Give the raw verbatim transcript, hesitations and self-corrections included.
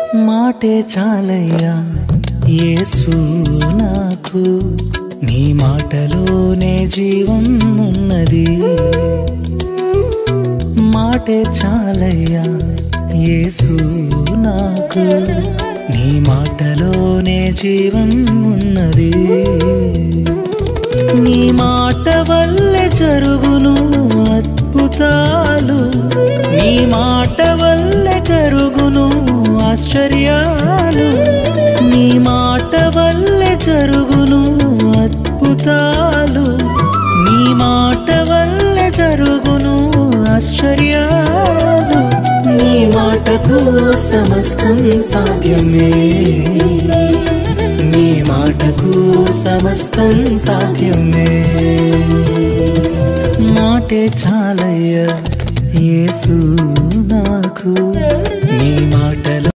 మాటే చాలయ్యా యేసు నాకు, నీ మాటలోనే జీవం ఉన్నది. మాటే చాలయ్యా యేసు నాకు, నీ మాటలోనే జీవం ఉన్నది. నీ మాట వల్లే జరుగును అద్భుతాలు, నీ మాట వల్లే జరుగును ఆశ్చర్యాలు, నీ మాట వల్లే జరుగును అద్భుతాలు, నీ మాట వల్లే జరుగును ఆశ్చర్యాలు. నీ మాటకు సమస్తం సాధ్యమే, నీ మాటకు సమస్తం సాధ్యమే. మాటే చాలయ్యా యేసు నాకు, నీ మాటలో